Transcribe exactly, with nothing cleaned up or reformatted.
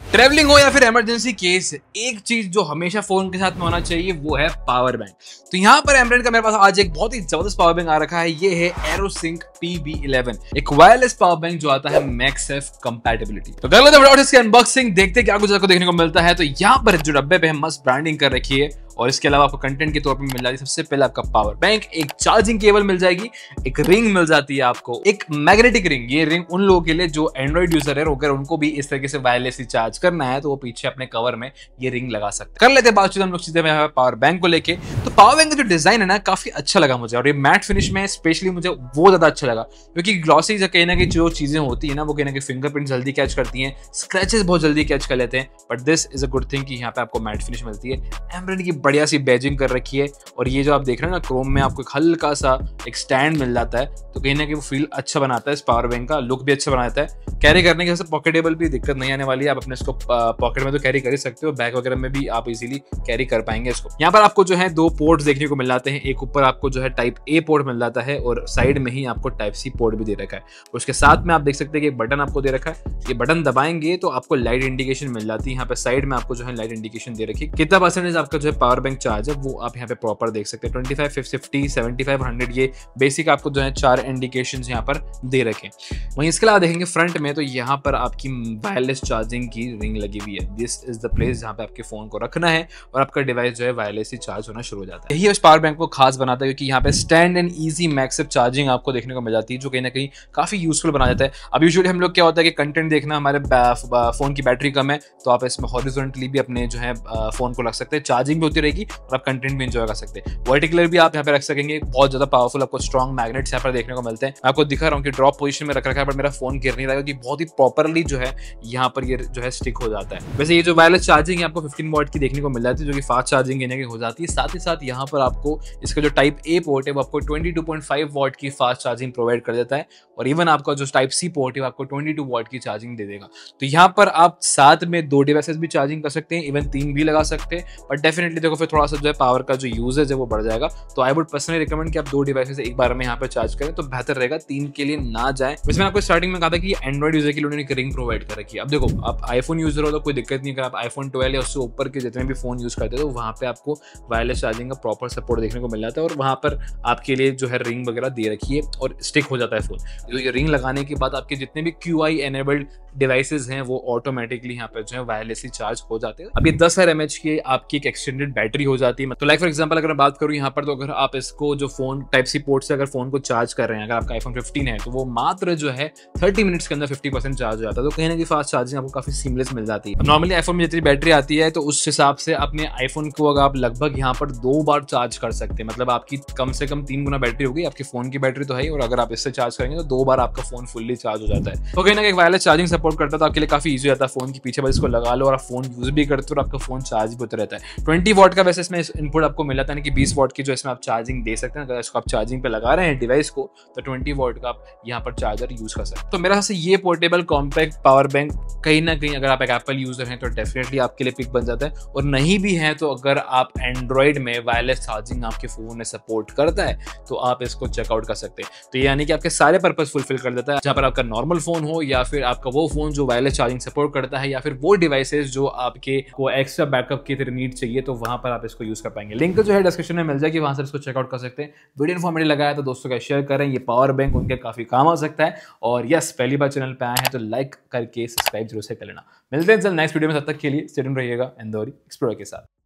Travelling हो या फिर इमरजेंसी केस, एक चीज जो हमेशा फोन के साथ में होना चाहिए वो है पावर बैंक। तो यहाँ पर एमरन का मेरे पास आज एक बहुत ही जबरदस्त पावर बैंक आ रखा है। ये है एरोसिंक पी बी इलेवन, एक वायरलेस पावर बैंक जो आता है मैक्सेफ कंपैटिबिलिटी। तो कर लेते हैं इसकी अनबॉक्सिंग, देखते हैं क्या कुछ आपको देखने को मिलता है। तो यहाँ पर जो डब्बे पे मस्त ब्रांडिंग कर रखी है और इसके अलावा आपको कंटेंट के तौर पे मिल जाती है सबसे पहले आपका पावर बैंक, एक चार्जिंग केबल मिल जाएगी, एक रिंग मिल जाती है आपको, एक मैग्नेटिक रिंग। ये रिंग उन लोगों के लिए जो एंड्रॉइड यूजर है, अगर उनको भी इस तरीके से वायरलेसली चार्ज करना है तो वो पीछे अपने कवर में ये रिंग लगा सकते हैं। कर लेते हैं बातचीत हम लोग सीधे पावर बैंक को लेके। तो पावर बैंक का जो डिजाइन है ना काफी अच्छा लगा मुझे, और ये मैट फिनिश में स्पेशली मुझे वो ज्यादा अच्छा लगा, क्योंकि ग्लॉसी कहीं ना कहीं जो चीजें होती है ना वो कहीं ना कहीं फिंगरप्रिंट जल्दी कैच करती हैं, स्क्रैचेस बहुत जल्दी कैच कर लेते हैं। But this is a good thing कि यहाँ पे आपको मैट फिनिश मिलती है। एमरन की बढ़िया सी बैजिंग रखी है, और ये जो आप देख रहे हैं ना क्रोम में आपको एक हल्का सा एक स्टैंड मिल जाता है, तो कहीं ना कहीं वो फील अच्छा बनाता है। इस पावर बैंक का लुक भी अच्छा बनाता है। कैरी करने के वैसे पॉकेटेबल भी दिक्कत नहीं आने वाली है, आप अपने इसको पॉकेट में तो कैरी कर ही सकते हो, बैग वगैरह में भी आप इजीली कैरी कर पाएंगे इसको। यहाँ पर आपको जो है दो पोर्ट देखने को मिल जाते हैं, एक ऊपर आपको जो है टाइप ए पोर्ट मिल जाता है और साइड में ही आपको टाइप सी पोर्ट भी दे रखा है। उसके साथ में आप देख सकते हैं कि एक बटन आपको दे रखा है, ये बटन दबाएंगे तो आपको लाइट इंडिकेशन मिल जाती है। यहाँ पे साइड में आपको जो है लाइट इंडिकेशन दे रखी है, कितना परसेंटेज आपका जो है पावर बैंक चार्ज है वो आप यहाँ पे प्रॉपर देख सकते हैं। Twenty five, fifty, seventy five, hundred, ये बेसिक आपको जो है चार इंडिकेशंस यहाँ पर दे रखे। वहीं इसके अलावा देखेंगे फ्रंट में तो यहाँ पर आपकी वायरलेस चार्जिंग की रिंग लगी हुई है। दिस इज द प्लेस जहाँ पे आपके फोन को रखना है और आपका डिवाइस जो है वायरलेसली चार्ज होना शुरू हो जाता है। यही उस पावर बैंक को खास बनाता है, क्योंकि यहाँ पे स्टैंड एंड ईजी मैक्सिव चार्जिंग आपको देखने को मिल जाती है, जो कहीं ना कहीं काफी यूजफुल बना देता है। अब यूजुअली हम लोग क्या होता है कि कंटेंट देखना, हमारे फोन की बैटरी कम है तो आप इसमें हॉरिजॉन्टली भी अपने जो है फोन को रख सकते हैं, चार्जिंग भी होती रहेगी और आप कंटेंट भी एंजॉय कर सकते हैं। वर्टिकुलर भी आप यहाँ पे रख सकेंगे, बहुत ज्यादा पावरफुल आपको स्ट्रॉन्ग मैग्नेट्स यहाँ पर देखने को मिलते हैं। आपको दिखा रहा हूँ कि ड्रॉप पोजीशन में रख रखा है, बट मेरा फोन गिर नहीं रहा, क्योंकि बहुत ही प्रॉपरली जो है यहाँ पर ये जो है स्टिक हो जाता है। वैसे ये जो वायरलेस चार्जिंग है आपको फिफ्टीन वॉट की देखने को मिल जाती है, जो कि फास्ट चार्जिंग की हो जाती है। साथ ही साथ यहाँ पर आपको इसका जो टाइप ए पोर्ट है वो आपको twenty two point five watt की फास्ट चार्जिंग प्रोवाइड कर देता है, और इवन आपका जो टाइप सी पोर्ट है वो आपको ट्वेंटी टू वॉट की चार्जिंग दे देगा। तो यहाँ पर आप साथ में दो डिवाइसेस भी चार्जिंग कर सकते हैं, इवन तीन भी लगा सकते हैं। बट डेफिनेटली देखो फिर थोड़ा सा जो है पावर का जो यूजेज है वो बढ़ जाएगा, तो आई वुड पर्सनली रिकमेंड कि आप दो डिवाइसेस एक बार में यहाँ पर चार्ज करें तो बेहतर रहेगा, तीन के लिए ना जाए। वैसे मैंने आपको स्टार्टिंग में कहा था कि एंड्रॉइड यूजर के लिए उन्होंने एक रिंग प्रोवाइड कर रखी है। अब देखो आप आईफोन यूजर हो तो कोई दिक्कत नहीं, अगर आप आईफोन ट्वेल्व या उससे ऊपर के जितने भी फोन यूज करते हो तो वहाँ पे आपको वायरलेस चार्जिंग का प्रॉपर सपोर्ट देखने को मिल जाता है, और वहाँ पर आपके लिए जो है रिंग वगैरह दे रखी है और स्टिक हो जाता है फोन। तो ये रिंग लगाने के बाद आपके जितने भी क्यू आई एनेबल्ड डिवाइसेस हैं वो ऑटोमेटिकली यहाँ पर जो है वायरलेसली चार्ज हो जाते हैं। अब ये दस हजार एम एच की आपकी एक एक्सटेंडेड बैटरी हो जाती है। तो लाइक फॉर एग्जांपल अगर मैं बात करूँ यहाँ पर, तो अगर आप इसको जो फोन टाइप सी पोर्ट से अगर फोन को चार्ज कर रहे हैं, अगर आपका आईफोन फिफ्टीन है तो वो मात्र जो है थर्टी मिनट्स के अंदर फिफ्टी परसेंट चार्ज हो जाता है। तो कहीं ना कहीं फास्ट चार्जिंग आपको काफी सीमलेस मिल जाती है। नॉर्मली आईफोन में जितनी बैटरी आती है तो उस हिसाब से अपने आईफोन को अगर आप लगभग यहाँ पर दो बार चार्ज कर सकते हैं, मतलब आपकी कम से कम तीन गुना बैटरी होगी। आपके फोन की बैटरी तो है ही, और अगर आप इससे चार्ज करेंगे तो दो बार आपका फोन फुल्ली चार्ज हो जाता है। तो कहीं ना कहीं वायरलेस चार्जिंग सपोर्ट करता है, तो आपके लिए काफी ईजी हो जाता है। फोन के पीछे बस इसको लगा लो और आप फोन यूज भी करते हो और आपका फोन चार्ज भी होता रहता है। ट्वेंटी वॉट का वैसे इसमें इनपुट आपको मिला था, कि बीस वॉट की जो इसमें आप चार्जिंग दे सकते हैं। अगर इसको आप चार्जिंग पे लगा रहे हैं डिवाइस को तो ट्वेंटी वॉट का आप यहाँ पर चार्जर यूज कर सकते हैं। तो मेरा हिसाब से ये पोर्टेबल कॉम्पैक्ट पावर बैंक कहीं ना कहीं अगर आप एक एप्पल यूजर हैं तो डेफिनेटली आपके लिए पिक बन जाता है, और नहीं भी है तो अगर आप एंड्रॉइड में वायरलेस चार्जिंग आपके फोन में सपोर्ट करता है तो आप इसको चेकआउट कर सकते हैं। तो ये यानी कि आपके सारे पर्पस फुलफिल कर देता है, जहां पर आपका नॉर्मल फोन हो या फिर आपका वो फोन जो वायरलेस चार्जिंग सपोर्ट करता है, या फिर वो डिवाइसेस जो आपके को एक्स्ट्रा बैकअप की तरह नीड चाहिए, तो वहां पर आप इसको यूज कर पाएंगे। लिंक जो है डिस्क्रिप्शन में मिल जाएगी, वहां से इसको चेकआउट कर सकते हैं। वीडियो इन्फॉर्मेटिव लगाया तो दोस्तों का शेयर करें, ये पावर बैंक उनके काफी काम आ सकता है। और यस, पहली बार चैनल पे आए हैं तो लाइक करके सब्सक्राइब जरूर से कर लेना। मिलते हैं चल नेक्स्ट वीडियो में, तब तक के लिए स्टे ट्यून्ड रहिएगा इंदौरी एक्सप्लोरर के साथ।